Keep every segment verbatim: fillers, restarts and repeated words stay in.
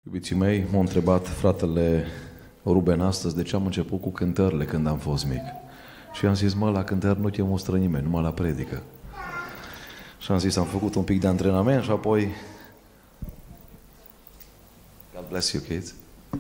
Iubiții mei, m-a întrebat fratele Ruben astăzi de ce am început cu cântările când am fost mic. Și am zis, mă, la cântări nu te mustră nimeni, numai la predică. Și am zis, am făcut un pic de antrenament și apoi... God bless you, kids.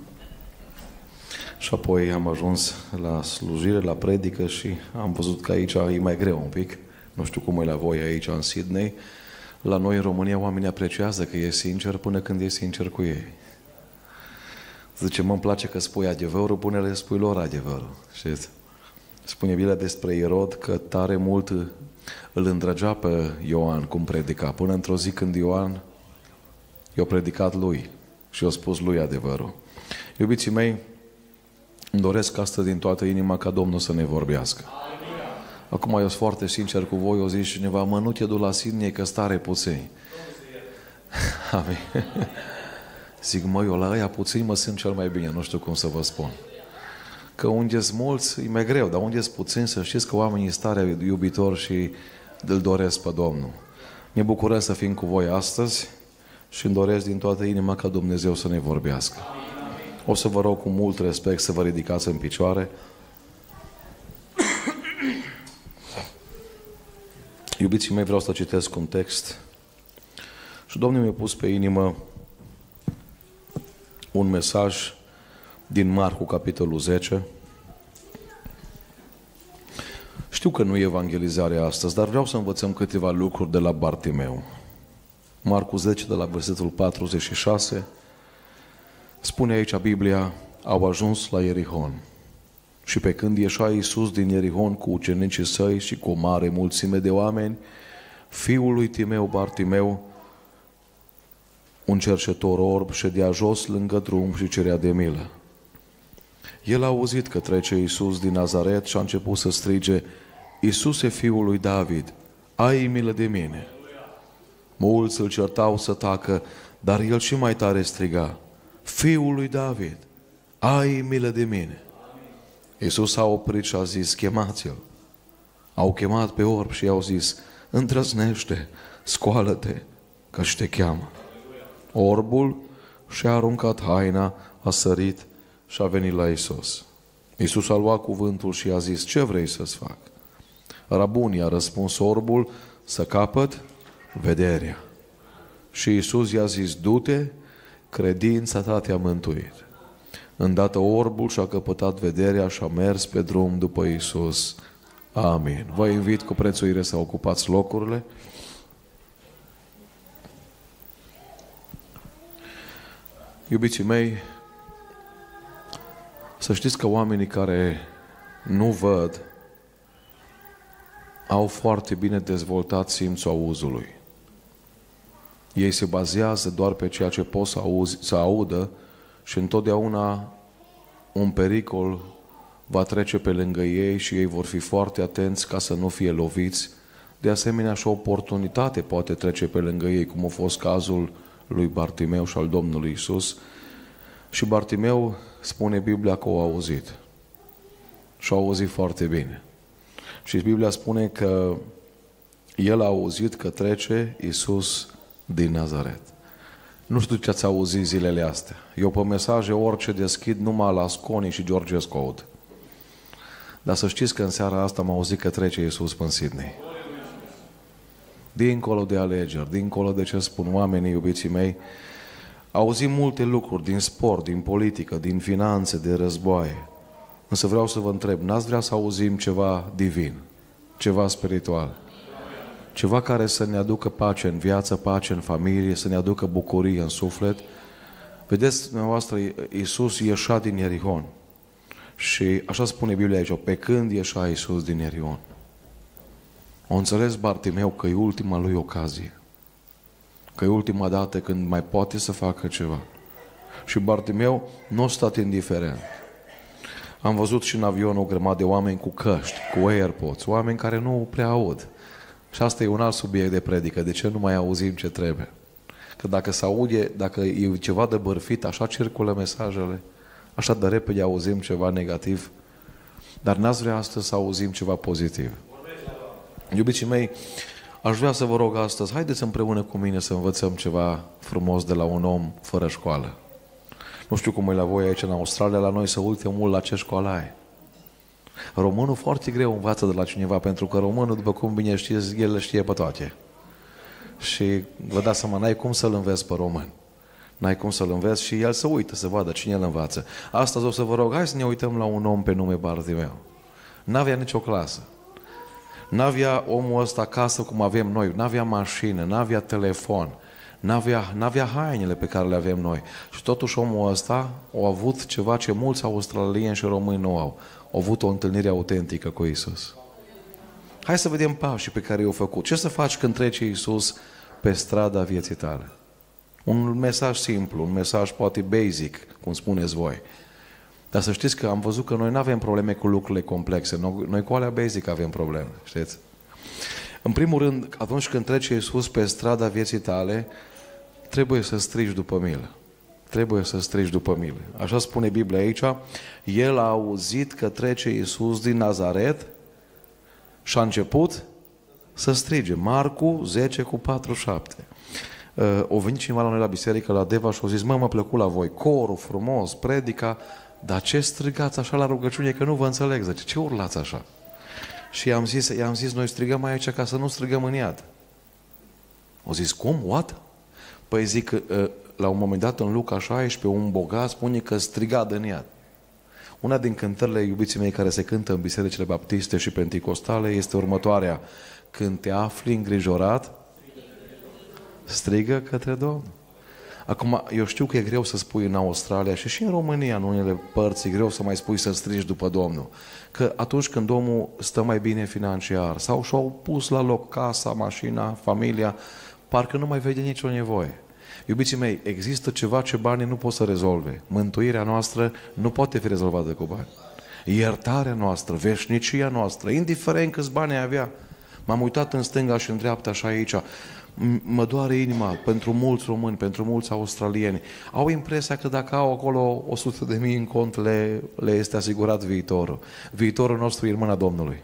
Și apoi am ajuns la slujire, la predică și am văzut că aici e mai greu un pic. Nu știu cum e la voi aici în Sydney. La noi în România oamenii apreciază că e sincer până când e sincer cu ei. Zice, mă-mi place că spui adevărul, până le spui lor adevărul. Știți? Spune Biblia despre Irod că tare mult îl îndrăgea pe Ioan cum predica. Până într-o zi când Ioan i-a predicat lui și i-a spus lui adevărul. Iubiții mei, îmi doresc astăzi din toată inima ca Domnul să ne vorbească. Acum eu sunt foarte sincer cu voi, o zice cineva, mă, nu te du la Sydney că stare puțini. Amin. Zic, mă, eu la ăia puțini mă simt cel mai bine, nu știu cum să vă spun. Că unde-s mulți, e mai greu, dar unde-s puțini, să știți că oamenii stare iubitori și îl doresc pe Domnul. Ne bucurăm să fim cu voi astăzi și îmi doresc din toată inima ca Dumnezeu să ne vorbească. O să vă rog cu mult respect să vă ridicați în picioare. Iubiții mei, vreau să citesc un text și Domnul mi-a pus pe inimă un mesaj din Marcu, capitolul zece. Știu că nu e evangelizarea astăzi, dar vreau să învățăm câteva lucruri de la Bartimeu. Marcu zece, de la versetul patruzeci și șase, spune aici Biblia, au ajuns la Ierihon. Și pe când ieșea Iisus din Ierihon cu ucenicii săi și cu o mare mulțime de oameni, fiul lui Timeu, Bartimeu, un cercetor orb, ședea jos lângă drum și cerea de milă. El a auzit că trece Iisus din Nazaret și a început să strige, Iisuse, fiul lui David, ai milă de mine. Mulți îl certau să tacă, dar el și mai tare striga, Fiul lui David, ai milă de mine. Iisus a oprit și a zis, chemați-l. Au chemat pe orb și i-au zis, îndrăznește, scoală-te, că-și te cheamă. Orbul și-a aruncat haina, a sărit și a venit la Iisus. Iisus a luat cuvântul și i-a zis, ce vrei să-ți fac? Rabuni, a răspuns orbul, să capăt vederea. Și Iisus i-a zis, du-te, credința ta te-a mântuit. Îndată orbul și-a căpătat vederea și a mers pe drum după Iisus. Amin. Vă invit cu prețuire să ocupați locurile. Iubiții mei, să știți că oamenii care nu văd au foarte bine dezvoltat simțul auzului. Ei se bazează doar pe ceea ce pot să, auzi, să audă și întotdeauna un pericol va trece pe lângă ei și ei vor fi foarte atenți ca să nu fie loviți. De asemenea și o oportunitate poate trece pe lângă ei, cum a fost cazul lui Bartimeu și al Domnului Iisus. Și Bartimeu, spune Biblia, că o auzit. Și-a auzit foarte bine. Și Biblia spune că el a auzit că trece Iisus din Nazaret. Nu știu ce ați auzit zilele astea. Eu pe mesaje orice deschid numai la Sconi și Georgescu aud. Dar să știți că în seara asta am auzit că trece Iisus în Sydney. Dincolo de alegeri, dincolo de ce spun oamenii, iubiții mei, auzim multe lucruri din sport, din politică, din finanțe, de războaie. Însă vreau să vă întreb, n-ați vrea să auzim ceva divin, ceva spiritual? Ceva care să ne aducă pace în viață, pace în familie, să ne aducă bucurie în suflet. Vedeți, dumneavoastră, Iisus ieșea din Ierihon. Și așa spune Biblia aici, pe când ieșea Iisus din Ierihon. O înțeles Bartimeu că e ultima lui ocazie. Că e ultima dată când mai poate să facă ceva. Și Bartimeu nu a stat indiferent. Am văzut și în avion o grămadă de oameni cu căști, cu AirPods, oameni care nu prea aud. Și asta e un alt subiect de predică. De ce nu mai auzim ce trebuie? Că dacă se aude, dacă e ceva de bărfit, așa circulă mesajele, așa de repede auzim ceva negativ. Dar n-ați vrea astăzi să auzim ceva pozitiv. Iubiții mei, aș vrea să vă rog astăzi, haideți împreună cu mine să învățăm ceva frumos de la un om fără școală. Nu știu cum e la voi aici în Australia, la noi se uită mult la ce școală ai. Românul foarte greu învață de la cineva, pentru că românul, după cum bine știți, el le știe pe toate. Și vă dați seama, n-ai cum să-l înveți pe român. N-ai cum să-l înveți și el să uită, să vadă cine îl învață. Astăzi o să vă rog, hai să ne uităm la un om pe nume Bartimeu. N-avea nicio clasă. N-avea omul ăsta casă cum avem noi, n-avea mașină, n-avea telefon, n-avea, n-avea hainele pe care le avem noi. Și totuși omul ăsta a avut ceva ce mulți australieni și români nu au. A avut o întâlnire autentică cu Iisus. Hai să vedem pașii pe care i-au făcut. Ce să faci când trece Iisus pe strada vieții tale? Un mesaj simplu, un mesaj poate basic, cum spuneți voi. Dar să știți că am văzut că noi nu avem probleme cu lucrurile complexe. Noi, noi cu alea basic avem probleme, știți? În primul rând, atunci când trece Iisus pe strada vieții tale, trebuie să strigi după milă. Trebuie să strigi după milă. Așa spune Biblia aici. El a auzit că trece Iisus din Nazaret și a început să strige. Marcu zece cu patruzeci și șapte. Uh, o venit cineva la noi la biserică, la Deva, și a zis: mă, mă plăcut la voi, corul frumos, predica, dar ce strigați așa la rugăciune, că nu vă înțeleg, zice, ce urlați așa? Și i-am zis, i-am zis, noi strigăm aici ca să nu strigăm în iad. O zis, cum? What? Păi zic că uh, la un moment dat în Luca șaisprezece, un bogat spune că striga din iad. Una din cântările, iubiții mei, care se cântă în bisericile baptiste și penticostale este următoarea: când te afli îngrijorat, strigă către Domnul. Acum, eu știu că e greu să spui în Australia și și în România, în unele părți, e greu să mai spui să strigi după Domnul. Că atunci când omul stă mai bine financiar sau și-au pus la loc casa, mașina, familia, parcă nu mai vede nicio nevoie. Iubiții mei, există ceva ce banii nu pot să rezolve. Mântuirea noastră nu poate fi rezolvată cu bani. Iertarea noastră, veșnicia noastră, indiferent câți bani ai avea. M-am uitat în stânga și în dreapta și aici. Mă doare inima pentru mulți români, pentru mulți australieni. Au impresia că dacă au acolo o sută de mii în cont, le, le este asigurat viitorul. Viitorul nostru e în mâna Domnului.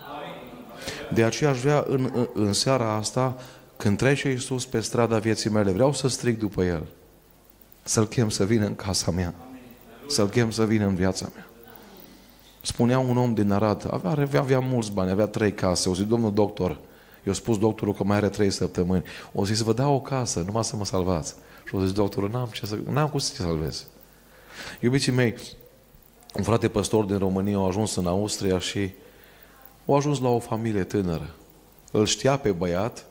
De aceea aș vrea în, în, în seara asta, când trece Iisus pe strada vieții mele, vreau să strig după El. Să-L chem să vină în casa mea. Să-L chem să vină în viața mea. Spunea un om din Arad, avea, avea, avea mulți bani, avea trei case. O zi, domnul doctor, i-a spus doctorul că mai are trei săptămâni. O zis, vă dau o casă, numai să mă salvați. Și o zis doctorul, n-am, ce să, n-am cum să te salvez. Iubiții mei, un frate păstor din România a ajuns în Austria și a ajuns la o familie tânără. Îl știa pe băiat,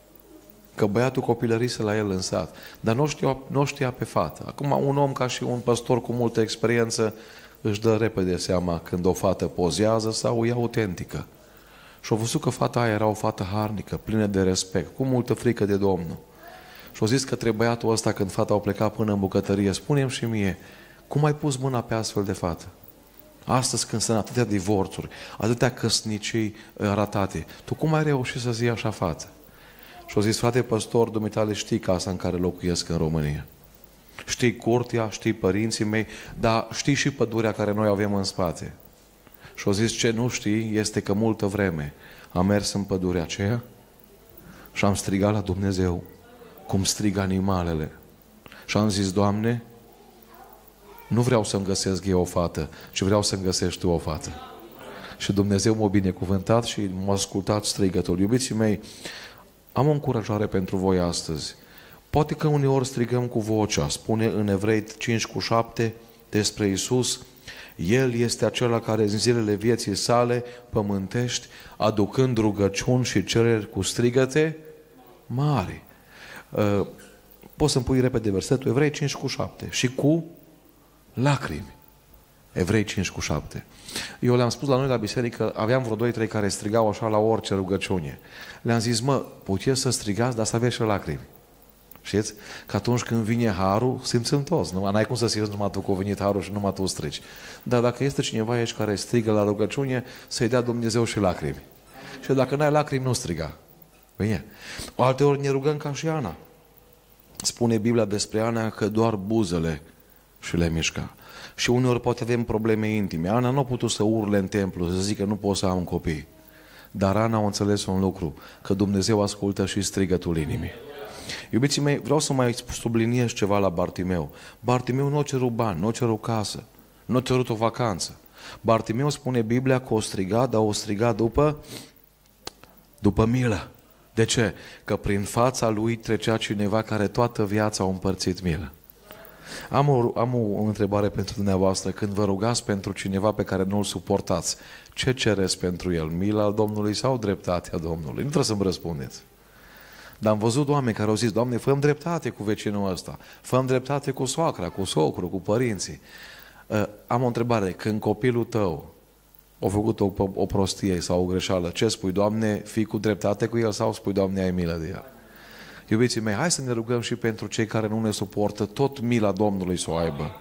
că băiatul copilărise la el în sat, dar nu știa, nu știa pe fată. Acum un om ca și un păstor cu multă experiență își dă repede seama când o fată pozează sau e autentică. Și-a văzut că fata aia era o fată harnică, plină de respect, cu multă frică de Domnul. Și-a zis către băiatul ăsta, când fata au plecat până în bucătărie, spune-mi și mie, cum ai pus mâna pe astfel de fată? Astăzi, când sunt atâtea divorțuri, atâtea căsnicii ratate, tu cum ai reușit să zici așa fată? Și-a zis, frate păstor, dumitale, știi casa în care locuiesc în România. Știi curtea, știi părinții mei, dar știi și pădurea care noi avem în spate. Și-a zis, ce nu știi este că multă vreme am mers în pădurea aceea și am strigat la Dumnezeu cum strigă animalele. Și am zis, Doamne, nu vreau să-mi găsesc eu o fată, ci vreau să-mi găsești Tu o fată. Și Dumnezeu m-a binecuvântat și m-a ascultat strigătul. Iubiții mei, am o încurajare pentru voi astăzi. Poate că uneori strigăm cu vocea, spune în Evrei cinci cu șapte despre Iisus, El este acela care în zilele vieții sale pământești, aducând rugăciuni și cereri cu strigăte mari. Uh, poți să-mi pui repede versetul? Evrei cinci cu șapte. Și cu lacrimi. Evrei cinci cu șapte. Eu le-am spus la noi la biserică, aveam vreo doi trei care strigau așa la orice rugăciune. Le-am zis, mă, puteți să strigați, dar să aveți și lacrimi. Știți? Că atunci când vine harul, simțim toți. Nu ai cum să simți numai tu că a venit harul și numai tu strigi. Dar dacă este cineva aici care strigă la rugăciune, să-i dea Dumnezeu și lacrimi. Și dacă n-ai lacrimi, nu striga. Bine. O alte ori ne rugăm ca și Ana. Spune Biblia despre Ana că doar buzele și le mișca. Și uneori poate avem probleme intime. Ana nu a putut să urle în templu, să zică nu pot să am copii. Dar Ana a înțeles un lucru, că Dumnezeu ascultă și strigătul inimii. Iubiții mei, vreau să mai subliniez ceva la Bartimeu. Bartimeu nu a cerut bani, nu a cerut casă, nu a cerut o vacanță. Bartimeu, spune Biblia, că o striga, dar o striga după, după milă. De ce? Că prin fața lui trecea cineva care toată viața a împărțit milă. Am o, am o întrebare pentru dumneavoastră. Când vă rugați pentru cineva pe care nu-l suportați, ce cereți pentru el? Mila Domnului sau dreptatea Domnului? Nu trebuie să-mi răspundeți. Dar am văzut oameni care au zis: Doamne, fă-mi dreptate cu vecinul ăsta, fă-mi dreptate cu soacra, cu socru, cu părinții. Uh, am o întrebare. Când copilul tău a făcut o, o prostie sau o greșeală, ce spui? Doamne, fii cu dreptate cu el sau spui: Doamne, ai milă de el? Iubiții mei, hai să ne rugăm și pentru cei care nu ne suportă, tot mila Domnului să o aibă.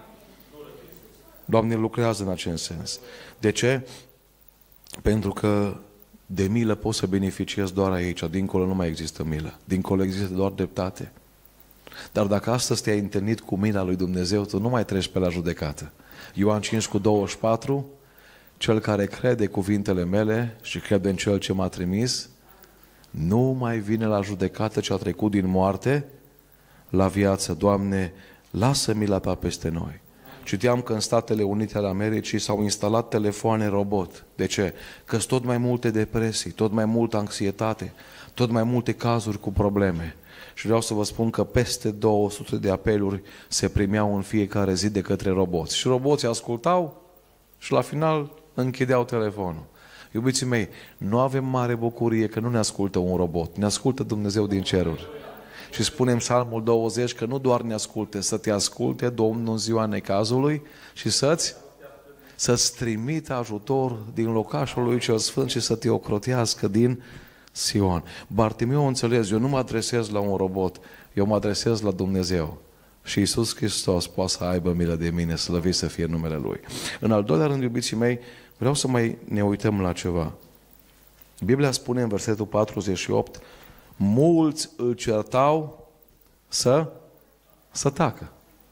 Doamne lucrează în acest sens. De ce? Pentru că de milă poți să beneficiezi doar aici, dincolo nu mai există milă, dincolo există doar dreptate. Dar dacă astăzi te-ai întâlnit cu mila lui Dumnezeu, tu nu mai treci pe la judecată. Ioan cinci cu douăzeci și patru, cel care crede cuvintele mele și crede în Cel ce m-a trimis, nu mai vine la judecată, ci a trecut din moarte la viață. Doamne, lasă mila Ta peste noi. Citeam că în Statele Unite ale Americii s-au instalat telefoane robot. De ce? Că sunt tot mai multe depresii, tot mai multă anxietate, tot mai multe cazuri cu probleme. Și vreau să vă spun că peste două sute de apeluri se primeau în fiecare zi de către roboți. Și roboții ascultau și la final închideau telefonul. Iubiții mei, nu avem mare bucurie că nu ne ascultă un robot, ne ascultă Dumnezeu din ceruri. Și spunem Psalmul douăzeci că nu doar ne asculte, să te asculte Domnul în ziua necazului și să-ți să-ți trimită ajutor din locașul lui cel sfânt și să te ocrotească din Sion. Bartimeu a înțeles, eu nu mă adresez la un robot, eu mă adresez la Dumnezeu. Și Iisus Hristos poate să aibă milă de mine, slăvit să fie numele Lui. În al doilea rând, iubiții mei, vreau să mai ne uităm la ceva. Biblia spune în versetul patruzeci și opt, mulți îl certau să, să tacă.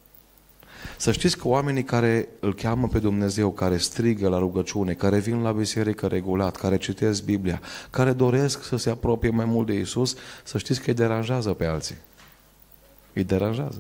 Să știți că oamenii care îl cheamă pe Dumnezeu, care strigă la rugăciune, care vin la biserică regulat, care citesc Biblia, care doresc să se apropie mai mult de Iisus, să știți că îi deranjează pe alții. Îi deranjează.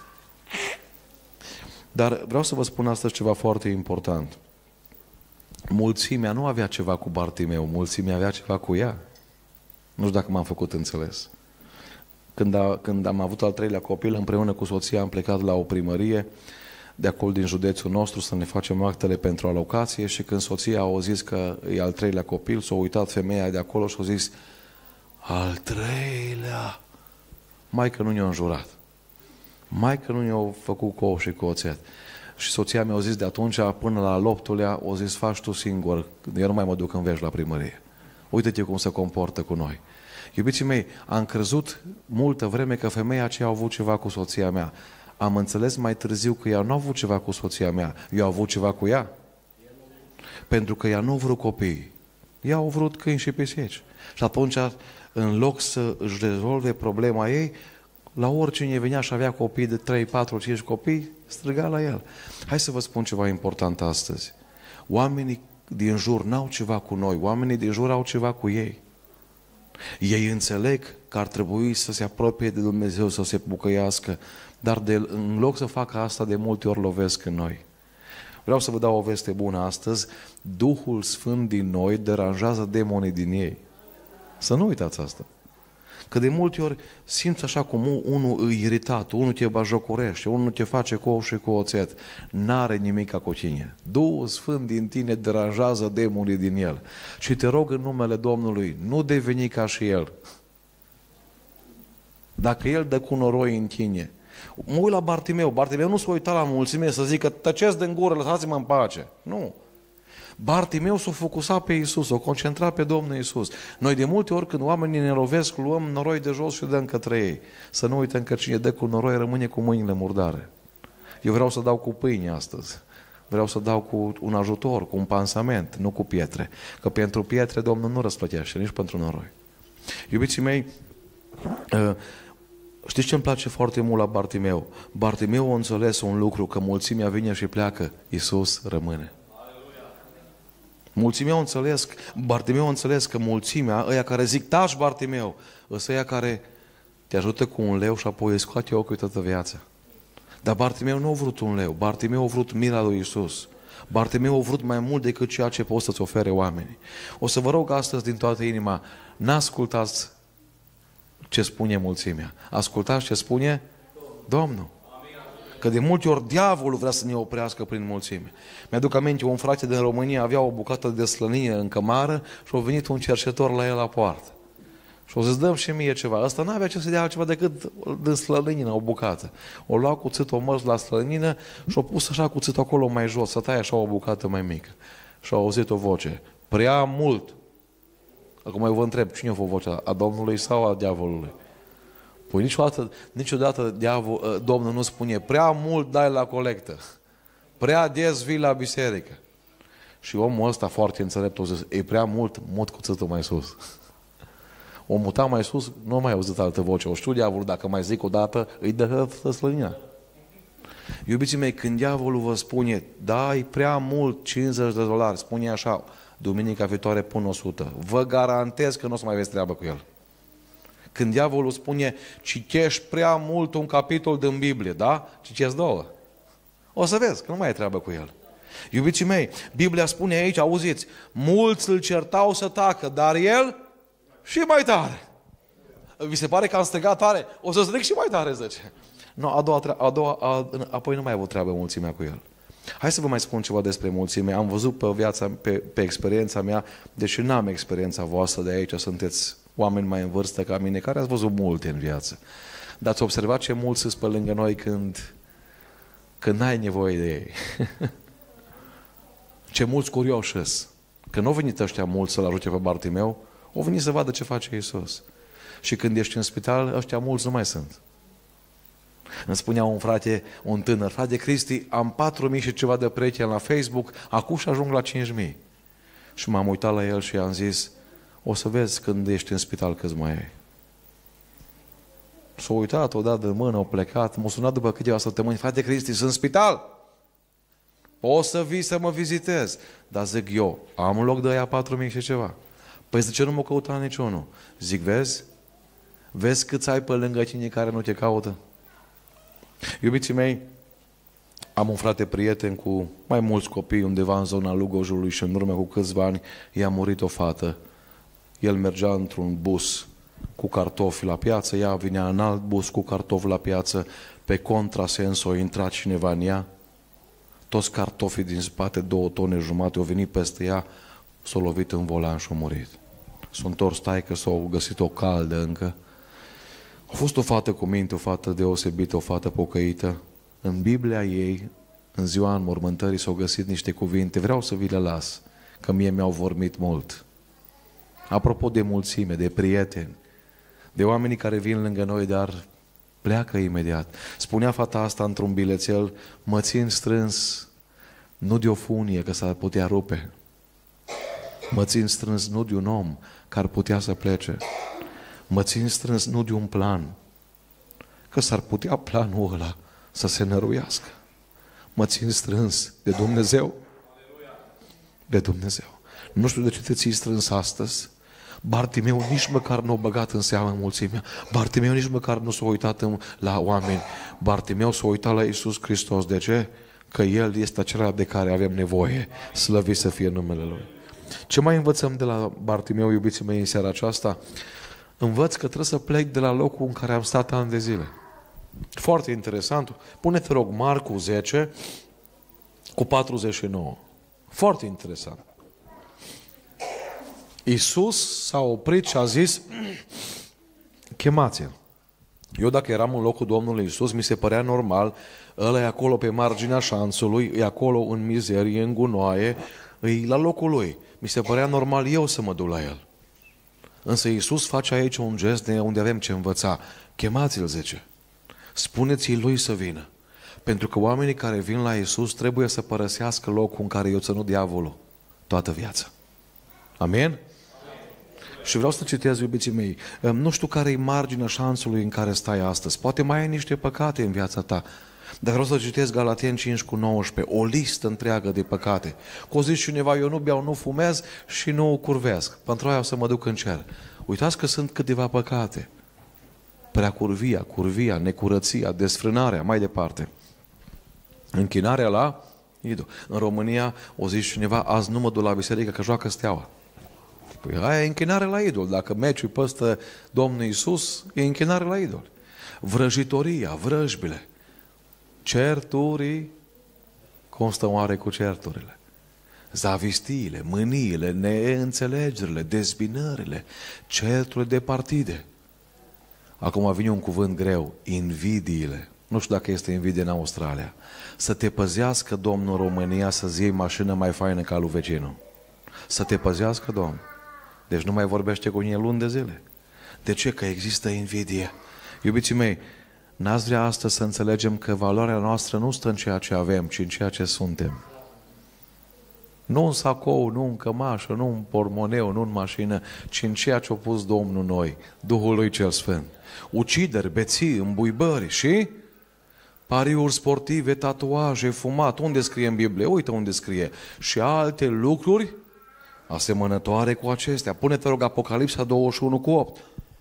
Dar vreau să vă spun astăzi ceva foarte important. Mulțimea nu avea ceva cu Bartimeu, mulțimea avea ceva cu ea. Nu știu dacă m-am făcut înțeles. Când, a, când am avut al treilea copil, împreună cu soția am plecat la o primărie de acolo din județul nostru să ne facem actele pentru alocație și când soția a zis că e al treilea copil, s-a uitat femeia de acolo și a zis: al treilea! Maică nu ne-a înjurat. Maică nu ne-a făcut cu ou și cu oțet. Și soția mi-a zis de atunci până la al optulea, o zis: faci tu singur, eu nu mai mă duc în veci la primărie. Uite-te cum se comportă cu noi. Iubiții mei, am crezut multă vreme că femeia aceea a avut ceva cu soția mea. Am înțeles mai târziu că ea nu a avut ceva cu soția mea. Eu am avut ceva cu ea. Pentru că ea nu a vrut copii. Ea a vrut câini și pisici. Și atunci, în loc să își rezolve problema ei, la oricine venea și avea copii de trei, patru, cinci copii, striga la el. Hai să vă spun ceva important astăzi. Oamenii din jur n-au ceva cu noi, oamenii din jur au ceva cu ei. Ei înțeleg că ar trebui să se apropie de Dumnezeu, să se bucăiască, dar de, în loc să facă asta, de multe ori lovesc în noi. Vreau să vă dau o veste bună astăzi. Duhul Sfânt din noi deranjează demonii din ei. Să nu uitați asta. Că de multe ori simți așa cum unul e iritat, unul te bajocorește, unul te face cu ou și cu oțet. N-are nimic cu tine. Duhul Sfânt din tine deranjează demonii din el. Și te rog în numele Domnului, nu deveni ca și el. Dacă el dă cu noroi în tine. Mă uit la Bartimeu. Bartimeu nu s-a uitat la mulțime să zică: tăceți din gură, lăsați-mă în pace. Nu. Bartimeu s-a focusat pe Iisus, s-a concentrat pe Domnul Iisus. Noi de multe ori când oamenii ne lovesc, luăm noroi de jos și dăm către ei. Să nu uităm că cine dă cu noroi rămâne cu mâinile murdare. Eu vreau să dau cu pâine astăzi. Vreau să dau cu un ajutor, cu un pansament, nu cu pietre. Că pentru pietre Domnul nu răsplătește, nici pentru noroi. Iubiții mei, știți ce îmi place foarte mult la Bartimeu? Bartimeu a înțeles un lucru, că mulțimea vine și pleacă, Iisus rămâne. Mulțimea au înțeles, Bartimeu a înțeles că mulțimea, ăia care zic: taci, Bartimeu, ăsta ăia care te ajută cu un leu și apoi îi scoate ochii toată viața. Dar Bartimeu nu a vrut un leu, Bartimeu a vrut mila lui Iisus. Bartimeu a vrut mai mult decât ceea ce pot să-ți ofere oamenii. O să vă rog astăzi din toată inima, n-ascultați ce spune mulțimea. Ascultați ce spune Domnul. Că de multe ori diavolul vrea să ne oprească prin mulțime. Mi-aduc aminte, un frate din România avea o bucată de slănină în cămară și a venit un cerșetor la el la poartă. Și o să-ți dăm și mie ceva. Ăsta n-avea ce să dea altceva decât din slănină, o bucată. O lua cuțitul, o mers la slănină și o pus așa cuțitul acolo mai jos, să taie așa o bucată mai mică. Și a auzit o voce. Prea mult. Acum eu vă întreb, cine a fost vocea? A Domnului sau a diavolului? Păi niciodată, niciodată diavol, Domnul nu spune prea mult dai la colectă. Prea des vii la biserică. Și omul ăsta foarte înțelept a zis, e prea mult, mut cuțitul mai sus. O muta mai sus, nu mai auzit altă voce. O știu diavolul, dacă mai zic o dată, îi dă slănina. Iubiții mei, când diavolul vă spune, dai prea mult, cincizeci de dolari, spune așa, duminica viitoare pun o sută. Vă garantez că nu o să mai aveți treabă cu el. Când diavolul spune, citești prea mult un capitol din Biblie, da? Citești două. O să vezi că nu mai e treabă cu el. Iubiții mei, Biblia spune aici, auziți, mulți îl certau să tacă, dar el și mai tare. Vi se pare că am strigat tare? O să stric și mai tare, zice. No, a doua, a doua, a, apoi nu mai avut treabă mulțimea cu el. Hai să vă mai spun ceva despre mulțime. Am văzut pe viața, pe, pe experiența mea, deși n-am experiența voastră de aici, sunteți oameni mai în vârstă ca mine, care ați văzut multe în viață. Dar ați observat ce mulți sunt pe lângă noi când, când n-ai nevoie de ei. Ce mulți curioși sunt. Când nu au venit ăștia mulți să-l ajute pe Bartimeu, au venit să vadă ce face Iisus. Și când ești în spital, ăștia mulți nu mai sunt. Îmi spunea un frate, un tânăr, frate Cristi, am patru mii și ceva de prieteni la Facebook, acum și ajung la cinci mii. Și m-am uitat la el și i-am zis, o să vezi când ești în spital câți mai ai. S-a uitat, o dat de mână, a plecat, m-a sunat după câteva săptămâni, frate Cristi, sunt în spital. O să vii să mă vizitez. Dar zic eu, am un loc de aia patru mii și ceva. Păi de ce nu mă căuta niciunul? Zic, vezi? Vezi câți ai pe lângă cine care nu te caută? Iubiții mei, am un frate prieten cu mai mulți copii undeva în zona Lugojului și în urmă cu câțiva ani i-a murit o fată. El mergea într-un bus cu cartofi la piață, ea vinea în alt bus cu cartofi la piață, pe contrasens a intrat cineva în ea, toți cartofii din spate, două tone jumate, au venit peste ea, s-a lovit în volan și a murit. S-a întors taică, s-au găsit-o caldă încă. A fost o fată cu minte, o fată deosebită, o fată pocăită. În Biblia ei, în ziua înmormântării, s-au găsit niște cuvinte, vreau să vi le las, că mie mi-au vorbit mult. Apropo de mulțime, de prieteni, de oamenii care vin lângă noi, dar pleacă imediat. Spunea fata asta într-un bilețel, mă țin strâns, nu de o funie, că s-ar putea rupe. Mă țin strâns nu de un om care putea să plece. Mă țin strâns nu de un plan, că s-ar putea planul ăla să se năruiască. Mă țin strâns de Dumnezeu. De Dumnezeu. Nu știu de ce te ții strâns astăzi. Bartimeu nici măcar nu a băgat în seamă mulțimea. Bartimeu nici măcar nu s-a uitat în, la oameni. Bartimeu s-a uitat la Iisus Hristos. De ce? Că El este acela de care avem nevoie. Slăvit să fie numele Lui. Ce mai învățăm de la Bartimeu, iubiții mei, în seara aceasta? Învăț că trebuie să plec de la locul în care am stat ani de zile. Foarte interesant. Pune-te, rog, Marcu zece cu patruzeci și nouă. Foarte interesant. Iisus s-a oprit și a zis, chemați-l. Eu dacă eram în locul Domnului Iisus, mi se părea normal, ăla e acolo pe marginea șanțului, e acolo în mizerie, în gunoaie, e la locul lui. Mi se părea normal eu să mă duc la el. Însă Iisus face aici un gest de unde avem ce învăța. Chemați-l, zice. Spuneți-i lui să vină. Pentru că oamenii care vin la Iisus trebuie să părăsească locul în care i-a ținut diavolul toată viața. Amin? Amin? Și vreau să citez, iubiții mei, nu știu care e marginea șansului în care stai astăzi. Poate mai ai niște păcate în viața ta. Dar vreau să citesc Galateni cinci cu nouăsprezece, o listă întreagă de păcate. Că o zici cineva, eu nu beau, nu fumez și nu curvesc. Pentru aia o să mă duc în cer. Uitați că sunt câteva păcate. preacurvia, curvia, necurăția, desfrânarea, mai departe. Închinarea la idol. În România o zice cineva, azi nu mă duc la biserică că joacă Steaua. Păi aia e închinare la idol. Dacă meciul păstă Domnul Iisus, e închinare la idol. Vrăjitoria, vrăjbile, certurii, cum stăm oare cu certurile? Zavistiile, mâniile, neînțelegerile, dezbinările, certurile de partide. Acum vine un cuvânt greu, invidiile. Nu știu dacă este invidie în Australia. Să te păzească Domnul România să-ți iei mașină mai faină ca lui vecinul. Să te păzească Domnul. Deci nu mai vorbește cu el luni de zile. De ce? Că există invidie. Iubiții mei, n-ați vrea astăzi să înțelegem că valoarea noastră nu stă în ceea ce avem, ci în ceea ce suntem. Nu în sacou, nu în cămașă, nu în pormoneu, nu în mașină, ci în ceea ce a pus Domnul noi, Duhul lui cel Sfânt. Ucideri, beții, îmbuibări și pariuri sportive, tatuaje, fumat. Unde scrie în Biblie? Uite unde scrie. Și alte lucruri asemănătoare cu acestea. Pune-te, rog, Apocalipsa douăzeci și unu cu opt.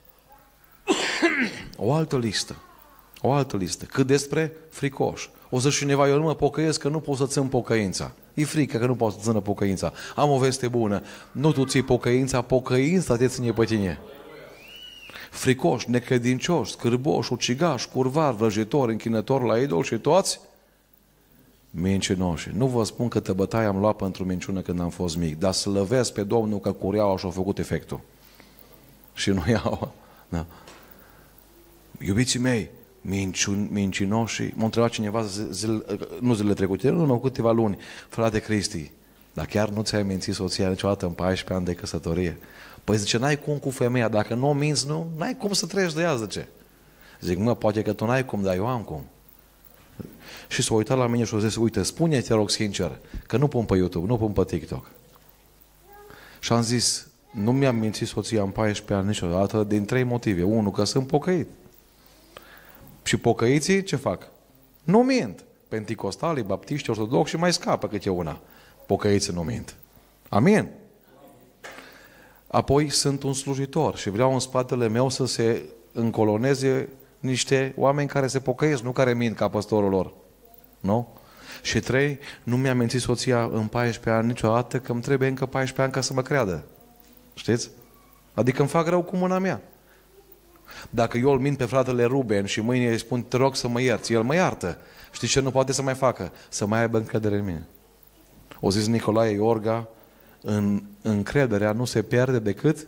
O altă listă. O altă listă. Cât despre fricoși. O să cineva, eu nu mă pocăiesc că nu pot să țin pocăința. E frică că nu pot să țină pocăința. Am o veste bună. Nu tu ții pocăința, pocăința te ține pe tine. Fricoși, necredincioși, scârboși, ucigași, curvari, vrăjitori, închinători la idol și toți mincinoși. Nu vă spun că te bătaie am luat pentru minciună când am fost mic, dar slăvesc pe Domnul că cureaua și-a făcut efectul. Și nu iau. Da. Iubiții mei, minciun, mincinoși, m-a întrebat cineva zile, nu zilele trecute, nu numai câteva luni, frate Cristi, dar chiar nu ți-ai mințit soția niciodată în paisprezece ani de căsătorie? Păi zice, n-ai cum cu femeia, dacă nu o minți, nu, n-ai cum să treci de ea, zice. Zic, mă, poate că tu n-ai cum, dar eu am cum. Și s-a uitat la mine și a zis, uite, spune-te, te rog sincer, că nu pun pe YouTube, nu pun pe TikTok. Și am zis, nu mi-am mințit soția în paisprezece ani niciodată, din trei motive. Unu, că sunt pocăit. Și pocăiții ce fac? Nu mint. Penticostalii, baptiști, ortodoxi și mai scapă câte una. Pocăiții nu mint. Amin? Apoi sunt un slujitor și vreau în spatele meu să se încoloneze niște oameni care se pocăiesc, nu care mint ca păstorul lor. Nu? Și trei, nu mi-a mințit soția în paisprezece ani niciodată că îmi trebuie încă paisprezece ani ca să mă creadă. Știți? Adică îmi fac rău cu mâna mea. Dacă eu îl mint pe fratele Ruben și mâine îi spun, te rog să mă ierți, el mă iartă. Știți ce nu poate să mai facă? Să mai aibă încredere în mine. O zis Nicolae Iorga, în încrederea nu se pierde decât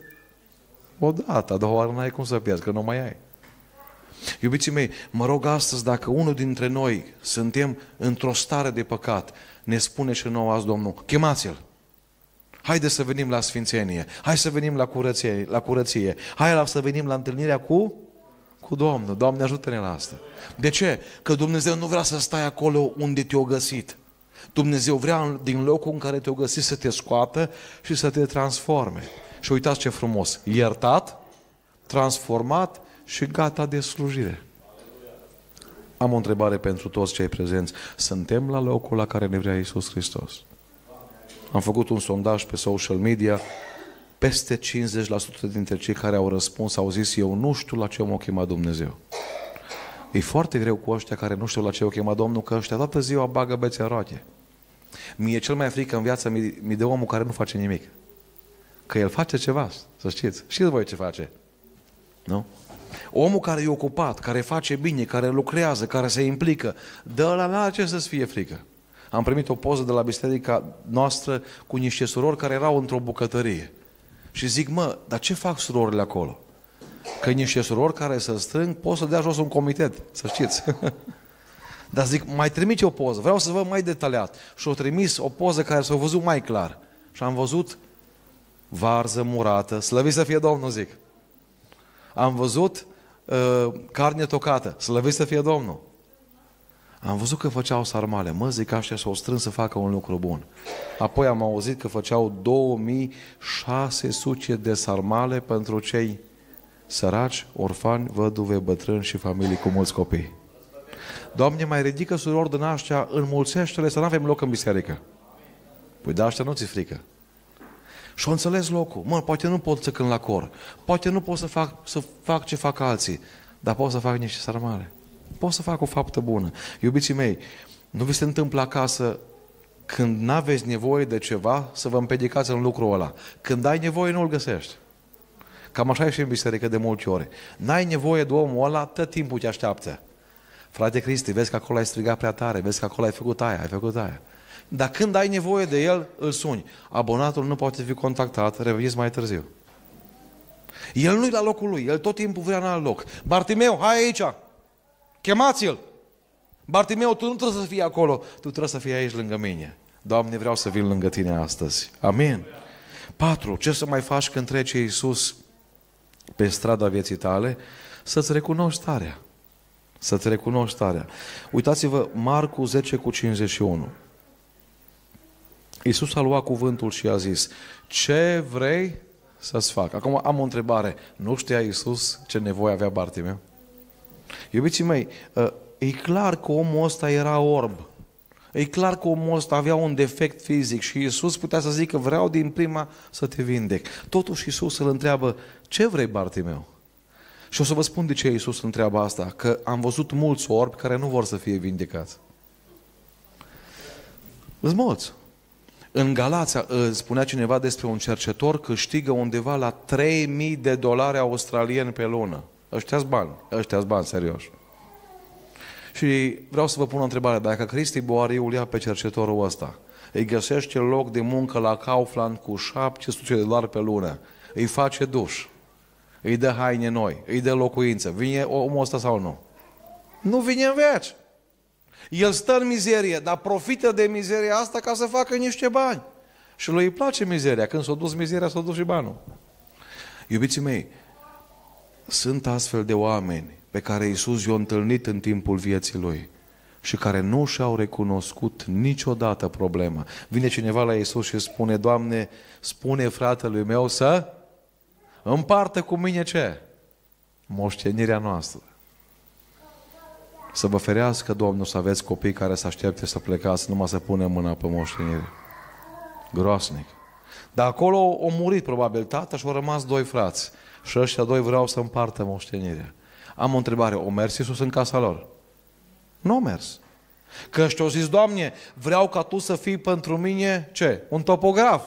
o dată, a doua oară n-ai cum să pierzi, că nu mai ai. Iubiții mei, mă rog astăzi, dacă unul dintre noi suntem într-o stare de păcat, ne spune și nouă azi Domnul, chemați-l. Haide să venim la sfințenie, hai să venim la curăție, la curăție. Hai să venim la întâlnirea cu, cu Domnul. Doamne, ajută-ne la asta. De ce? Că Dumnezeu nu vrea să stai acolo unde te-o găsit. Dumnezeu vrea din locul în care te-o găsit să te scoată și să te transforme. Și uitați ce frumos. Iertat, transformat și gata de slujire. Am o întrebare pentru toți cei prezenți. Suntem la locul la care ne vrea Iisus Hristos? Am făcut un sondaj pe social media. Peste cincizeci la sută dintre cei care au răspuns au zis, eu nu știu la ce m-a chemat Dumnezeu. E foarte greu cu ăștia care nu știu la ce o chema Domnul, că ăștia toată ziua bagă bețe roate. Mie cel mai frică în viață mi, mi de omul care nu face nimic. Că el face ceva, să știți. Știți voi ce face. Nu? Omul care e ocupat, care face bine, care lucrează, care se implică, de ăla n-are ce să-ți fie frică. Am primit o poză de la biserica noastră cu niște surori care erau într-o bucătărie. Și zic, mă, dar ce fac surorile acolo? Că niște surori care să strâng, pot să dea jos un comitet, să știți. Dar zic, mai trimite o poză, vreau să văd mai detaliat. Și au trimis o poză care s-a văzut mai clar. Și am văzut varză murată, slăvit să fie Domnul, zic. Am văzut uh, carne tocată, slăvit să fie Domnul. Am văzut că făceau sarmale, mă, zic, aștia s-au strâns să facă un lucru bun. Apoi am auzit că făceau două mii șase sute de sarmale pentru cei săraci, orfani, văduve, bătrâni și familii cu mulți copii. Doamne, mai ridică surori din aștia, înmulțește-le să nu avem loc în biserică. Păi de aștia nu ți frică. Și-o înțeles locul. Mă, poate nu pot să cânt la cor. Poate nu pot să fac, să fac ce fac alții. dar pot să fac niște sarmale. Pot să fac o faptă bună. Iubiții mei, nu vi se întâmplă acasă când n-aveți nevoie de ceva să vă împedicați în lucrul ăla. Când ai nevoie, nu-l găsești. Cam așa e și în biserică de multe ori. N-ai nevoie de omul ăla, tot timpul te așteaptă. Frate Cristi, vezi că acolo ai strigat prea tare, vezi că acolo ai făcut aia, ai făcut aia. Dar când ai nevoie de el, îl suni. Abonatul nu poate fi contactat, reveniți mai târziu. El nu-i la locul lui, el tot timpul vrea în alt loc. Bartimeu, hai aici! Chemați-l! Bartimeu, tu nu trebuie să fii acolo, tu trebuie să fii aici lângă mine. Doamne, vreau să vin lângă tine astăzi. Amin. Patru, ce să mai faci când trece Iisus pe strada vieții tale? Să-ți recunoști starea. Să-ți recunoști starea. Uitați-vă, Marcu zece cu cincizeci și unu. Iisus a luat cuvântul și a zis, ce vrei să-ți fac? Acum am o întrebare. Nu știa Iisus ce nevoie avea Bartimeu? Iubiții mei, e clar că omul ăsta era orb. E clar că omul ăsta avea un defect fizic și Iisus putea să zică, vreau din prima să te vindec. Totuși Iisus îl întreabă, ce vrei, Bartimeu? Și o să vă spun de ce Iisus întreabă asta, că am văzut mulți orbi care nu vor să fie vindecați. Îți mulți. În Galația spunea cineva despre un cercetor câștigă undeva la trei mii de dolari australieni pe lună. Ăștia-s bani, ăștia-s bani, serios. Și vreau să vă pun o întrebare. Dacă Cristi Boariu ia pe cercetorul ăsta, îi găsește loc de muncă la Kaufland cu șapte sute de dolari pe lună, îi face duș, îi dă haine noi, îi dă locuință, vine omul ăsta sau nu? Nu vine în veci. El stă în mizerie, dar profită de mizeria asta ca să facă niște bani. Și lui îi place mizeria. Când s-a dus mizeria, s-a dus și banul. Iubiții mei, sunt astfel de oameni pe care Iisus i-a întâlnit în timpul vieții lui și care nu și-au recunoscut niciodată problema. Vine cineva la Iisus și spune, Doamne, spune fratelui meu să împartă cu mine ce? Moștenirea noastră. Să vă ferească, Domnul, să aveți copii care să aștepte să plecați, numai să pune mâna pe moștenire. Groasnic. Dar acolo au murit probabil tata și au rămas doi frați. Și ăștia doi vreau să împartă moștenirea. Am o întrebare, o mers Iisus în casa lor? Nu a mers. Că ăștia au zis, Doamne, vreau ca Tu să fii pentru mine, ce? Un topograf.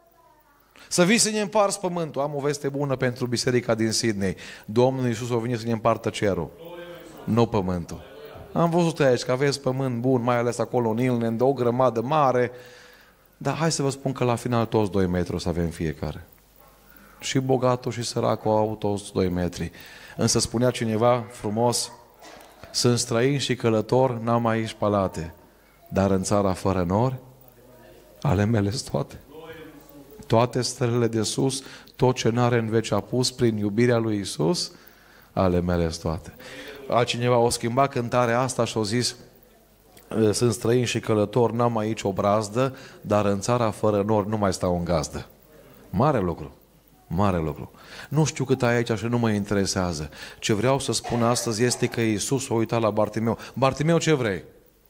Să vii să ne împarți pământul. Am o veste bună pentru biserica din Sydney. Domnul Iisus a venit să ne împartă cerul. Nu pământul. Am văzut aici că aveți pământ bun, mai ales acolo în Ilnen, de o grămadă mare. Dar hai să vă spun că la final toți doi metri o să avem fiecare. Și bogatul și săracul au toți doi metri. Însă spunea cineva frumos, sunt străin și călător, n-am aici palate, dar în țara fără nori, ale mele toate. Toate stările de sus, tot ce n-are în veci apus prin iubirea lui Iisus, ale mele toate. Altcineva o schimba cântarea asta și o zis, sunt străin și călător, n-am aici o brazdă, dar în țara fără nori nu mai stau în gazdă. Mare lucru. Mare lucru. Nu știu cât ai aici și nu mă interesează. Ce vreau să spun astăzi este că Iisus a uitat la Bartimeu. Bartimeu, ce vrei?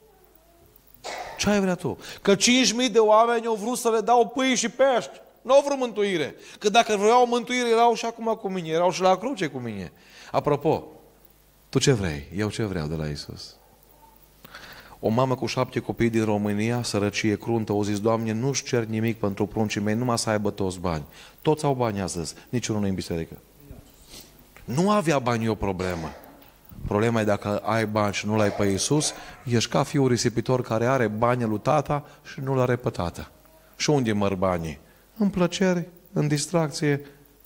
Ce ai vrea tu? Că cinci mii de oameni au vrut să le dau pâini și pești. Nu au vrut mântuire. Că dacă vreau mântuire, erau și acum cu mine. Erau și la cruce cu mine. Apropo, tu ce vrei? Eu ce vreau de la Iisus? O mamă cu șapte copii din România, sărăcie cruntă, o zis, Doamne, nu-și cer nimic pentru pruncii mei, numai să aibă toți bani. Toți au bani astăzi, niciunul nu în biserică. Nu avea bani o problemă. Problema e dacă ai bani și nu l-ai pe Iisus, ești ca fiul risipitor care are banii lui tata și nu l-are pe tata. Și unde măr banii? În plăceri, în distracție.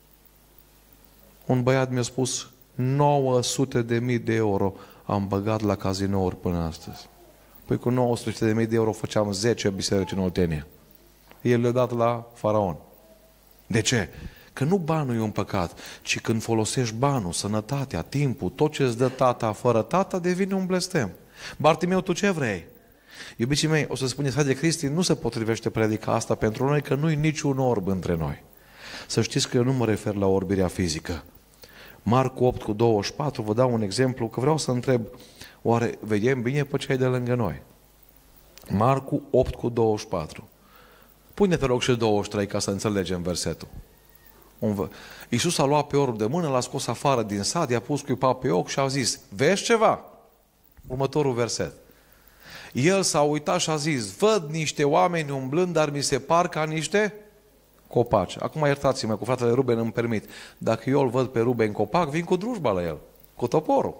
Un băiat mi-a spus, nouă sute de mii de euro am băgat la cazinouri până astăzi. Păi cu nouă sute de mii de euro făceam zece biserici în Oltenia. El le-a dat la faraon. De ce? Că nu banul e un păcat, ci când folosești banul, sănătatea, timpul, tot ce îți dă tata fără tata, devine un blestem. Bartimeu, tu ce vrei? Iubiții mei, o să spuneți, haide Cristi, nu se potrivește predica asta pentru noi, că nu-i niciun orb între noi. Să știți că eu nu mă refer la orbirea fizică. Marcu opt cu douăzeci și patru, vă dau un exemplu, că vreau să întreb, oare vedem bine pe cei de lângă noi? Marcu opt cu douăzeci și patru. Pune-te rog și douăzeci și trei ca să înțelegem versetul. Iisus a luat pe orb de mână, l-a scos afară din sat, i-a pus cuipa pe ochi și a zis, vezi ceva? Următorul verset. El s-a uitat și a zis, văd niște oameni umblând, dar mi se par ca niște copaci. Acum iertați-mă, cu fratele Ruben îmi permit. Dacă eu îl văd pe Ruben copac, vin cu drujba la el, cu toporul.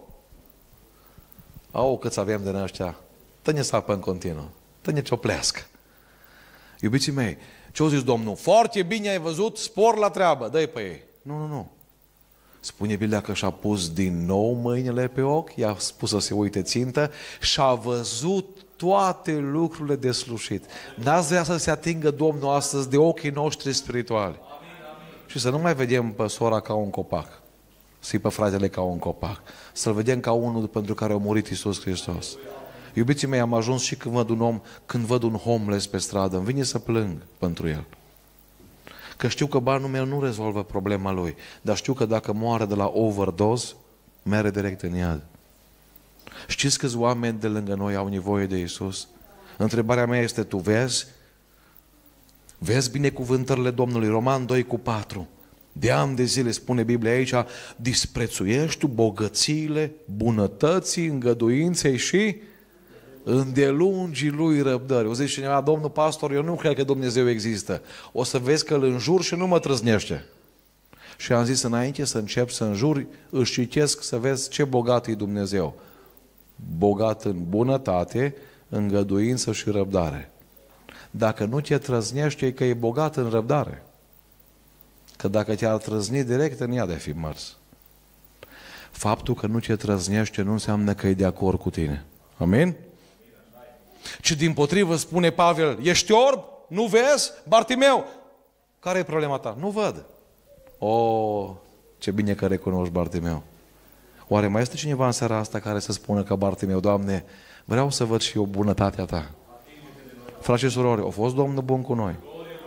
Au, câți avem de ăștia. Tăne sapă în continuu. Tăne cioplească. Iubiții mei, ce-o zis Domnul? Foarte bine ai văzut, spor la treabă, dă-i pe ei. Nu, nu, nu. Spune Biblia că și-a pus din nou mâinile pe ochi, i-a spus să se uite țintă și a văzut toate lucrurile de slușit. N-ați vrea să se atingă Domnul astăzi de ochii noștri spirituali. Amin, amin. Și să nu mai vedem pe sora ca un copac, să-i pe fratele ca un copac, să-l vedem ca unul pentru care a murit Iisus Hristos. Iubiții mei, am ajuns și când văd un om, când văd un homeless pe stradă, îmi vine să plâng pentru el. Că știu că banul meu nu rezolvă problema lui, dar știu că dacă moare de la overdose, merge direct în iad. Știți câți oameni de lângă noi au nevoie de Iisus? Întrebarea mea este, tu vezi? Vezi binecuvântările Domnului? Roman doi cu patru. De ani de zile, spune Biblia aici, disprețuiești tu bogățiile, bunătății, îngăduinței și îndelungii lui răbdări. O zice cineva, domnul pastor, eu nu cred că Dumnezeu există. O să vezi că îl înjur și nu mă trăznește. Și am zis, înainte să încep să înjuri, își citesc să vezi ce bogat e Dumnezeu. Bogat în bunătate, îngăduință și răbdare. Dacă nu te trăznește, e că e bogat în răbdare. Că dacă te-ar trăzni direct, în ea de fi mers. Faptul că nu te trăznește nu înseamnă că e de acord cu tine. Amin? Ci dimpotrivă spune Pavel, ești orb? Nu vezi? Bartimeu! Care e problema ta? Nu văd. O, ce bine că recunoști, Bartimeu. Oare mai este cineva în seara asta care să spună că Bartimeu, Doamne, vreau să văd și eu bunătatea ta. Frați și surori, a fost Domnul bun cu noi.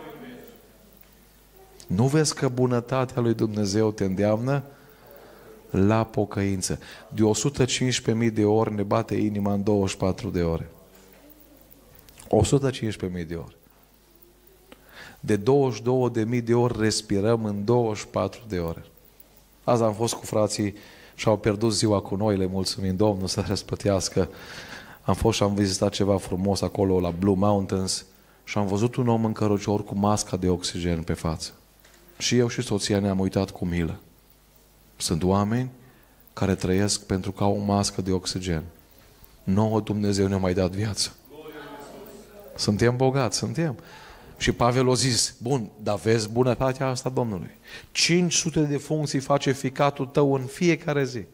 Nu vezi că bunătatea lui Dumnezeu te îndeamnă la pocăință. De o sută cincisprezece mii de ori ne bate inima în douăzeci și patru de ore. o sută cincisprezece mii de ori. De douăzeci și două de mii de ori respirăm în douăzeci și patru de ore. Azi am fost cu frații și au pierdut ziua cu noi, le mulțumim Domnul să răspătească. Am fost și am vizitat ceva frumos acolo la Blue Mountains și am văzut un om în cărucior cu masca de oxigen pe față. Și eu și soția ne-am uitat cu milă. Sunt oameni care trăiesc pentru că au o mască de oxigen. Nouă Dumnezeu ne-a mai dat viață. Suntem bogați, suntem. Și Pavel a zis, bun, dar vezi bunătatea asta Domnului. cinci sute de funcții face ficatul tău în fiecare zi.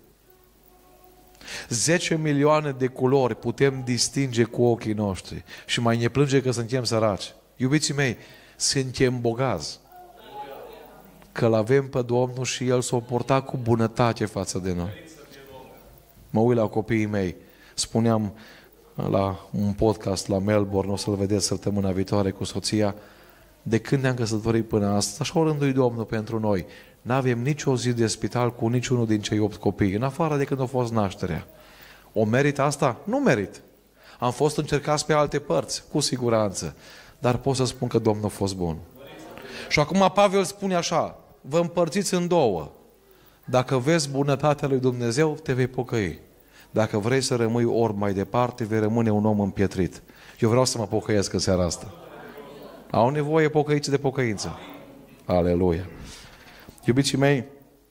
zece milioane de culori putem distinge cu ochii noștri. Și mai ne plânge că suntem săraci. Iubiții mei, suntem bogați. Că l-avem pe Domnul și El s-a purtat cu bunătate față de noi. Mă uit la copiii mei. Spuneam la un podcast la Melbourne, o să-l vedeți săptămâna viitoare cu soția, de când ne-am căsătorit până astăzi, așa o rânduit Domnul pentru noi. N-avem nicio zi de spital cu niciunul din cei opt copii, în afară de când a fost nașterea. O merit asta? Nu merit. Am fost încercați pe alte părți, cu siguranță. Dar pot să spun că Domnul a fost bun. Și acum Pavel spune așa, vă împărțiți în două. Dacă vezi bunătatea lui Dumnezeu, te vei pocăi. Dacă vrei să rămâi orb mai departe, vei rămâne un om împietrit. Eu vreau să mă pocăiesc în seara asta. Au nevoie pocăiți de pocăință. Aleluia! Iubiții mei,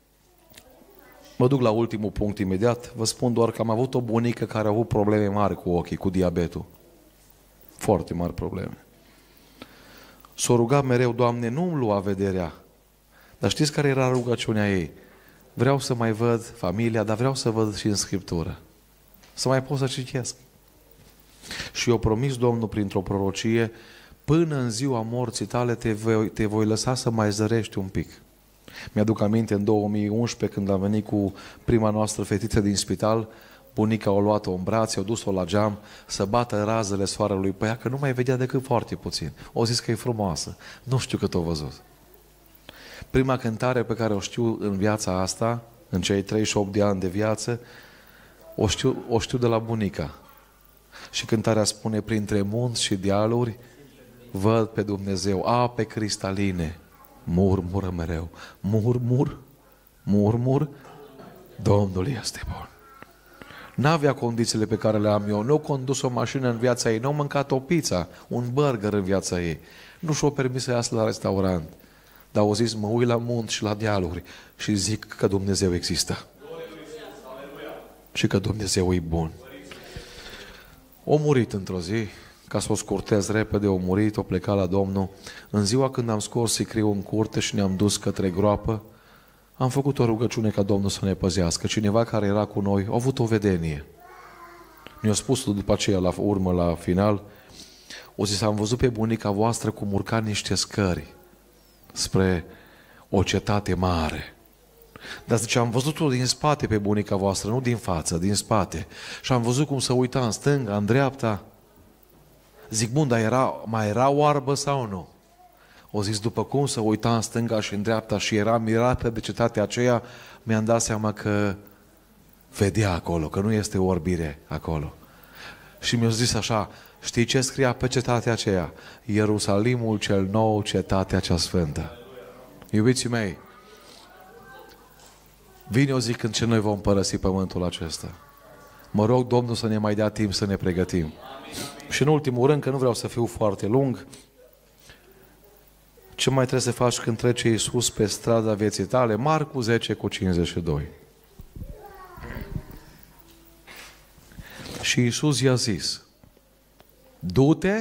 mă duc la ultimul punct imediat. Vă spun doar că am avut o bunică care a avut probleme mari cu ochii, cu diabetul. Foarte mari probleme. S-o ruga mereu, Doamne, nu-mi lua vederea. Dar știți care era rugăciunea ei? Vreau să mai văd familia, dar vreau să văd și în Scriptură. Să mai pot să citesc. Și eu promis Domnul printr-o prorocie, până în ziua morții tale te voi, te voi lăsa să mai zărești un pic. Mi-aduc aminte în două mii unsprezece, când am venit cu prima noastră fetiță din spital, bunica a luat-o în brațe, a dus-o la geam să bată razele soarelui pe ea, că nu mai vedea decât foarte puțin. O zis că e frumoasă. Nu știu cât o văzut. Prima cântare pe care o știu în viața asta, în cei treizeci și opt de ani de viață, o știu, o știu de la bunica. Și cântarea spune, printre munți și dealuri, văd pe Dumnezeu, ape cristaline, Murmură mereu. Murmur, murmur, Domnul este bun. N-avea condițiile pe care le am eu. Nu a condus o mașină în viața ei, nu a mâncat o pizza, un burger în viața ei. Nu și-o permis să iasă la restaurant. Dar au zis, mă uit la munți și la dealuri și zic că Dumnezeu există. Și că Dumnezeu e bun. O murit într-o zi, ca să o scurtez repede, o murit, o plecat la Domnul. În ziua când am scos sicriul în curte și ne-am dus către groapă, am făcut o rugăciune ca Domnul să ne păzească. Cineva care era cu noi a avut o vedenie. Ne-a spus după aceea, la urmă, la final, o zis, am văzut pe bunica voastră cum urca niște scări spre o cetate mare. Dar zice, am văzut-o din spate pe bunica voastră, nu din față, din spate. Și am văzut cum se uita în stânga, în dreapta. Zic, bun, dar era, mai era oarbă sau nu? O zis, după cum se uita în stânga și în dreapta și era mirată de cetatea aceea, mi-am dat seama că vedea acolo, că nu este orbire acolo. Și mi-a zis așa, știi ce scria pe cetatea aceea? Ierusalimul cel nou, cetatea cea sfântă. Iubiții mei, vine o zi când ce noi vom părăsi pământul acesta. Mă rog Domnul să ne mai dea timp să ne pregătim. Amin. Și în ultimul rând, că nu vreau să fiu foarte lung, ce mai trebuie să faci când trece Iisus pe strada vieții tale? Marcu zece cu cincizeci și doi. Și Iisus i-a zis, du-te,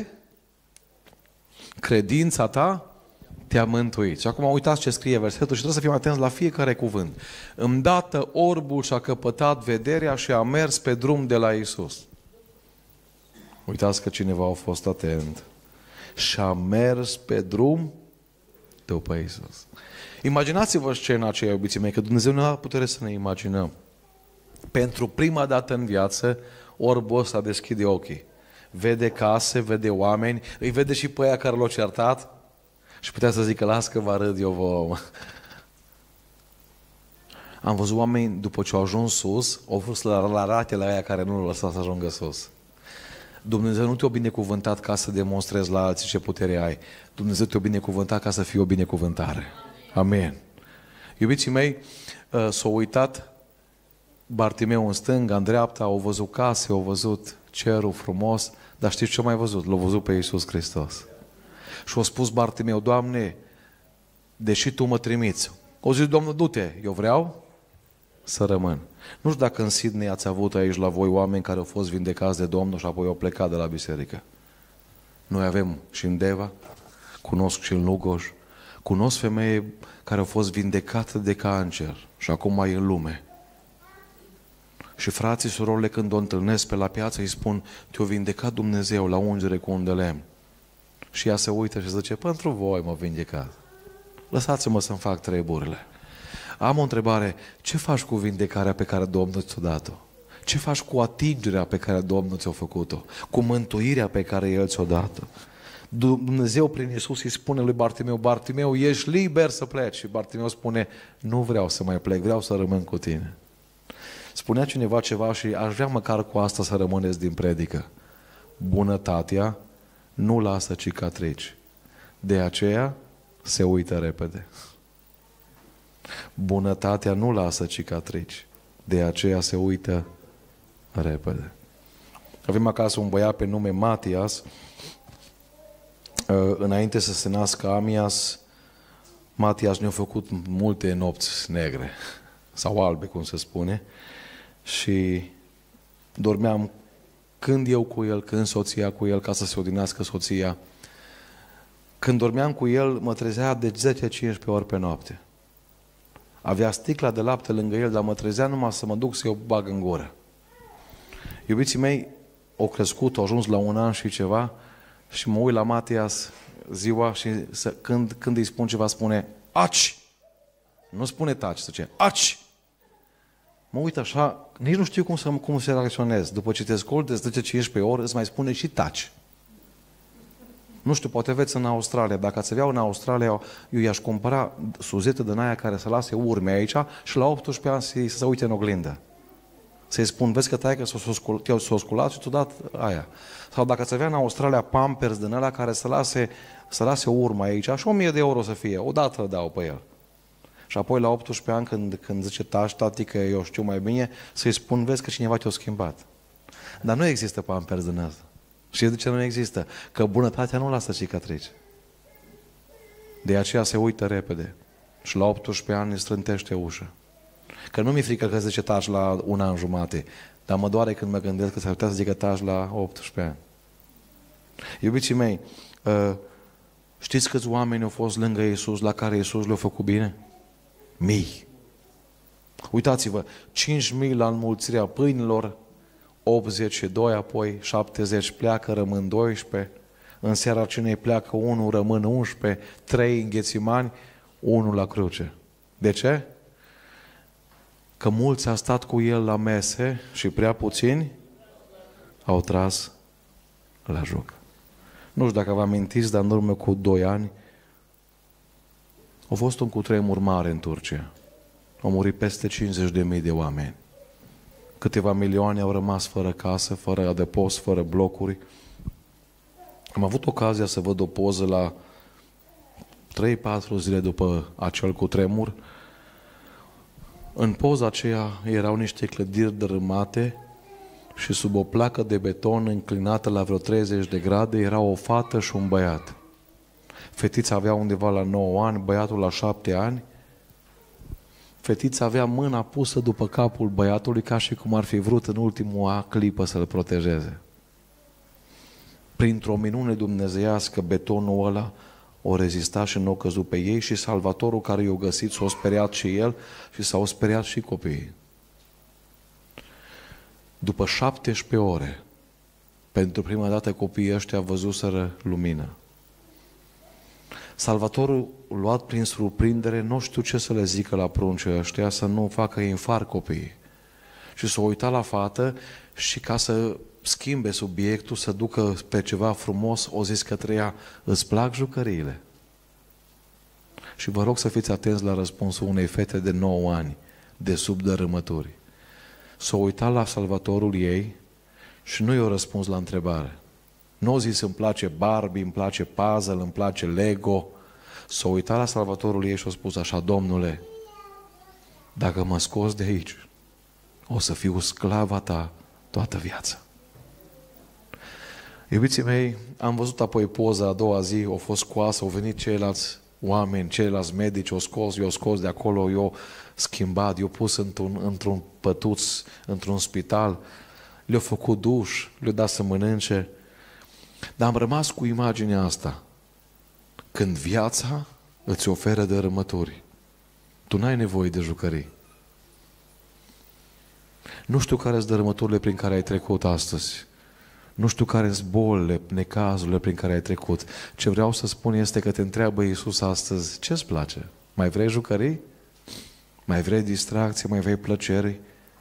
credința ta te-a mântuit. Și acum uitați ce scrie versetul și trebuie să fim atenți la fiecare cuvânt. Îndată orbul și-a căpătat vederea și a mers pe drum de la Iisus. Uitați că cineva a fost atent. Și-a mers pe drum după Iisus. Imaginați-vă scena aceea, iubiții mei, că Dumnezeu nu a putere să ne imaginăm. Pentru prima dată în viață, orbul ăsta deschide ochii. Vede case, vede oameni, îi vede și pe aia care l-au certat și putea să zică, las că vă râd eu vouă. Am văzut oameni, după ce au ajuns sus, au vrut să la arate la aia care nu l-au lăsat să ajungă sus. Dumnezeu nu te-a binecuvântat ca să demonstrezi la alții ce putere ai. Dumnezeu te-a binecuvântat ca să fii o binecuvântare. Amen. Iubiții mei, s-au uitat Bartimeu în stânga, în dreapta, au văzut case, au văzut cerul frumos, dar știți ce au mai văzut? L-au văzut pe Iisus Hristos. Și a spus Bartimeu, Doamne, deși Tu mă trimiți. O zis, Domnul, du-te, eu vreau să rămân. Nu știu dacă în Sydney ați avut aici la voi oameni care au fost vindecați de Domnul și apoi au plecat de la biserică. Noi avem și în Deva, cunosc și în Lugoj, cunosc femei care au fost vindecate de cancer și acum mai în lume. Și frații, surorile, când o întâlnesc pe la piață, îi spun, te-a vindecat Dumnezeu la ungere cu un de lemn. Și ea se uită și zice, pentru voi m-a vindecat. Lăsați-mă să-mi fac treburile. Am o întrebare, ce faci cu vindecarea pe care Domnul ți-a dat-o? Ce faci cu atingerea pe care Domnul ți-a făcut-o? Cu mântuirea pe care El ți-a dat-o? Dumnezeu prin Iisus îi spune lui Bartimeu, Bartimeu, ești liber să pleci. Și Bartimeu spune, nu vreau să mai plec, vreau să rămân cu tine. Spunea cineva ceva și aș vrea măcar cu asta să rămâneți din predică. Bunătatea nu lasă cicatrici. De aceea se uită repede. Bunătatea nu lasă cicatrici. De aceea se uită repede. Avem acasă un băiat pe nume Matias. Înainte să se nască Amias, Matias ne-a făcut multe nopți negre. Sau albe, cum se spune. Și dormeam când eu cu el, când soția cu el, ca să se odinească soția. Când dormeam cu el, mă trezea de zece cincisprezece ori pe noapte. Avea sticla de lapte lângă el, dar mă trezea numai să mă duc să o bag în gură. Iubiții mei, au crescut, au ajuns la un an și ceva și mă uit la Matias ziua și să, când, când îi spun ceva, spune aci! Nu spune taci, zice aci! Mă uit așa, nici nu știu cum să, cum să reacționez. După ce te ascult de zece cincisprezece ori, îți mai spune și taci. Nu știu, poate veți în Australia. Dacă ați avea în Australia, eu i-aș cumpăra suzete din aia care să lase urme aici și la optsprezece ani să se uite în oglindă. Să-i spun, vezi că taică s-o sculat și tu dat aia. Sau dacă ți avea în Australia Pampers din ăla care să lase, să lase o urmă aici, și o mie de euro să fie, odată îl dau pe el. Și apoi la optsprezece ani, când, când zice tași, tati, că eu știu mai bine, să-i spun, vezi că cineva te-a schimbat. Dar nu există Pampers din asta. Și de ce nu există? Că bunătatea nu lasă cicatrici. De aceea se uită repede. Și la optsprezece ani îi strântește ușa. Că nu mi-e frică că zice taci la un an jumate, dar mă doare când mă gândesc că s-ar putea să zică taci la optsprezece ani. Iubiții mei, știți câți oameni au fost lângă Iisus la care Iisus le-a făcut bine? Mii. Uitați-vă, cinci mii la înmulțirea pâinilor, optzeci și doi, apoi șaptezeci pleacă, rămân doisprezece, în seara cinei pleacă unul, rămân unsprezece, trei în Ghețimani, unul la cruce. De ce? Că mulți au stat cu el la mese și prea puțini au tras la joc. Nu știu dacă vă amintiți, dar în urmă cu doi ani a fost un cutremur mare în Turcia. Au murit peste cincizeci de mii de oameni. Câteva milioane au rămas fără casă, fără adăpost, fără blocuri. Am avut ocazia să văd o poză la trei patru zile după acel cutremur. În poza aceea erau niște clădiri dărâmate și sub o placă de beton înclinată la vreo treizeci de grade era o fată și un băiat. Fetița avea undeva la nouă ani, băiatul la șapte ani. Fetița avea mâna pusă după capul băiatului ca și cum ar fi vrut în ultima clipă să-l protejeze. Printr-o minune dumnezeiască, betonul ăla o rezista și nu o căzut pe ei și Salvatorul care i-a găsit s-a speriat și el și s-au speriat și copiii. După șaptesprezece ore, pentru prima dată copiii ăștia văzuseră lumină. Salvatorul, luat prin surprindere, nu știu ce să le zică la pruncii ăștia, să nu facă infarct copiii. Și s-a uitat la fată și ca să schimbe subiectul, să ducă pe ceva frumos, o zis către ea, îți plac jucăriile? Și vă rog să fiți atenți la răspunsul unei fete de nouă ani, de sub dărâmături. S-a uitat la Salvatorul ei și nu i-a răspuns la întrebare. Nu a zis, îmi place Barbie, îmi place puzzle, îmi place Lego. S-a uitat la Salvatorul ei și a spus așa, Domnule, dacă mă scoți de aici, o să fiu sclava ta toată viața. Iubiții mei, am văzut apoi poza a doua zi, au fost scoasă, au venit ceilalți oameni, ceilalți medici, au scos, i-au scos de acolo, i-au schimbat, i-au pus într-un, într-un pătuț, într-un spital, le-au făcut duș, le-au dat să mănânce. Dar am rămas cu imaginea asta. Când viața îți oferă dărâmături, tu n-ai nevoie de jucării. Nu știu care sunt dărâmăturile prin care ai trecut astăzi. Nu știu care sunt bolile, necazurile prin care ai trecut. Ce vreau să spun este că te întreabă Iisus astăzi, ce-ți place? Mai vrei jucării? Mai vrei distracție? Mai vrei plăceri?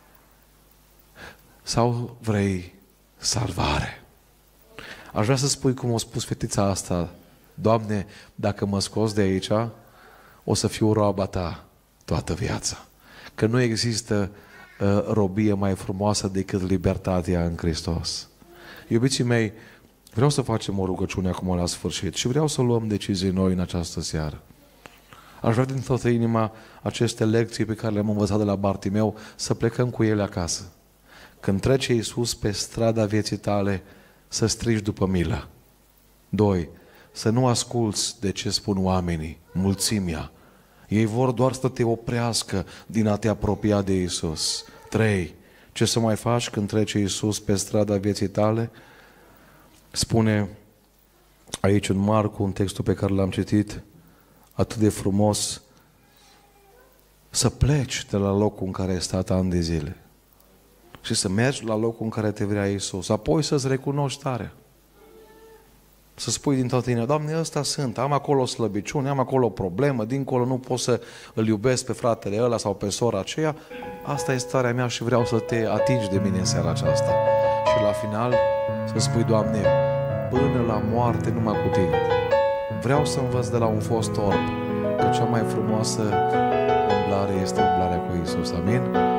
Sau vrei salvare? Aș vrea să spui cum a spus fetița asta, Doamne, dacă mă scoți de aici, o să fiu roaba ta toată viața. Că nu există uh, robie mai frumoasă decât libertatea în Hristos. Iubiții mei, vreau să facem o rugăciune acum la sfârșit și vreau să luăm decizii noi în această seară. Aș vrea din toată inima aceste lecții pe care le-am învățat de la Bartimeu să plecăm cu ele acasă. Când trece Iisus pe strada vieții tale, să strigi după milă. Doi, să nu asculți de ce spun oamenii, mulțimea. Ei vor doar să te oprească din a te apropia de Iisus. Trei, ce să mai faci când trece Iisus pe strada vieții tale? Spune aici în Marcu, un textul pe care l-am citit, atât de frumos, să pleci de la locul în care ai stat ani de zile și să mergi la locul în care te vrea Iisus. Apoi să-ți recunoști starea. Să spui din toată inima, Doamne, ăsta sunt, am acolo o slăbiciune, am acolo o problemă, dincolo nu pot să îl iubesc pe fratele ăla sau pe sora aceea, asta e starea mea și vreau să te atingi de mine în seara aceasta. Și la final să spui, Doamne, până la moarte numai cu Tine. Vreau să învăț de la un fost orb că cea mai frumoasă umblare este umblarea cu Iisus. Amin?